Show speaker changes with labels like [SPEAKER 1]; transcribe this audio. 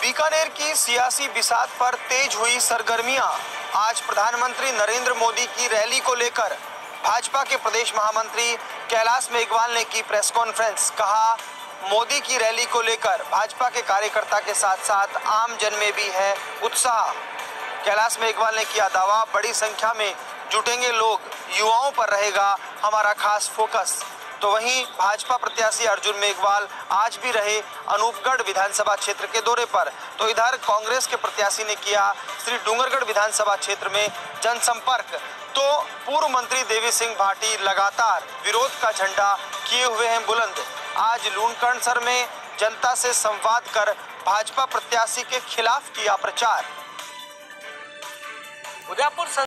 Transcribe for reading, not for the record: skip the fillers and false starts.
[SPEAKER 1] बीकानेर की सियासी बिसात पर तेज हुई सरगर्मियां। आज प्रधानमंत्री नरेंद्र मोदी की रैली को लेकर भाजपा के प्रदेश महामंत्री कैलाश मेघवाल ने की प्रेस कॉन्फ्रेंस। कहा, मोदी की रैली को लेकर भाजपा के कार्यकर्ता के साथ साथ आम जन में भी है उत्साह। कैलाश मेघवाल ने किया दावा, बड़ी संख्या में जुटेंगे लोग, युवाओं पर रहेगा हमारा खास फोकस। तो वहीं भाजपा प्रत्याशी अर्जुन मेघवाल आज भी रहे अनूपगढ़ विधानसभा क्षेत्र के दौरे पर। तो इधर कांग्रेस के प्रत्याशी ने किया श्री डूंगरगढ़ विधानसभा क्षेत्र में जनसंपर्क। तो पूर्व मंत्री देवी सिंह भाटी लगातार विरोध का झंडा किए हुए हैं बुलंद। आज लूणकरणसर में जनता से संवाद कर भाजपा प्रत्याशी के खिलाफ किया प्रचार।
[SPEAKER 2] उदयपुर